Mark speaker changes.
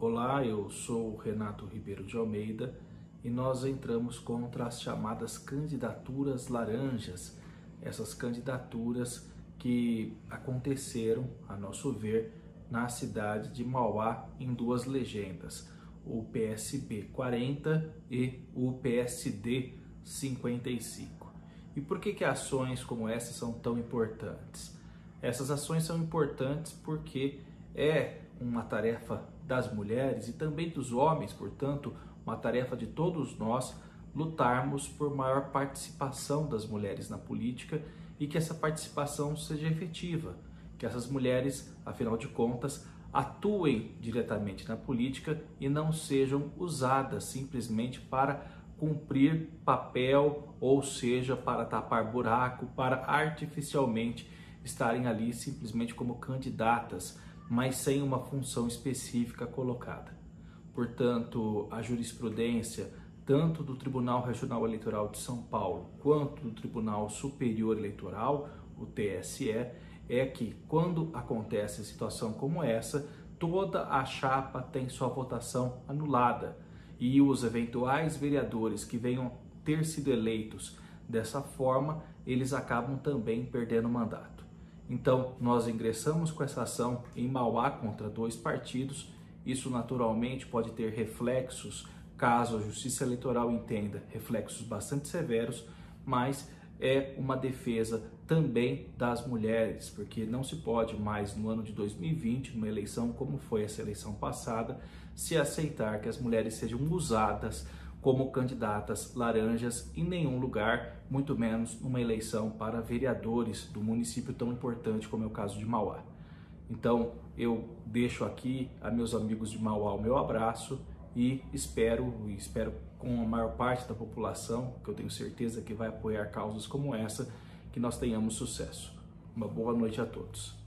Speaker 1: Olá, eu sou o Renato Ribeiro de Almeida e nós entramos contra as chamadas candidaturas laranjas, essas candidaturas que aconteceram, a nosso ver, na cidade de Mauá em duas legendas, o PSB 40 e o PSD 55. E por que ações como essas são tão importantes? Essas ações são importantes porque é uma tarefa das mulheres e também dos homens, portanto, uma tarefa de todos nós lutarmos por maior participação das mulheres na política e que essa participação seja efetiva, que essas mulheres, afinal de contas, atuem diretamente na política e não sejam usadas simplesmente para cumprir papel, ou seja, para tapar buraco, para artificialmente estarem ali simplesmente como candidatas, mas sem uma função específica colocada. Portanto, a jurisprudência, tanto do Tribunal Regional Eleitoral de São Paulo, quanto do Tribunal Superior Eleitoral, o TSE, é que quando acontece situação como essa, toda a chapa tem sua votação anulada e os eventuais vereadores que venham ter sido eleitos dessa forma, eles acabam também perdendo o mandato. Então, nós ingressamos com essa ação em Mauá contra dois partidos. Isso naturalmente pode ter reflexos, caso a Justiça Eleitoral entenda, reflexos bastante severos, mas é uma defesa também das mulheres, porque não se pode mais no ano de 2020, numa eleição como foi essa eleição passada, se aceitar que as mulheres sejam usadas como candidatas laranjas em nenhum lugar, muito menos numa eleição para vereadores do município tão importante como é o caso de Mauá. Então eu deixo aqui a meus amigos de Mauá o meu abraço e espero com a maior parte da população, que eu tenho certeza que vai apoiar causas como essa, que nós tenhamos sucesso. Uma boa noite a todos.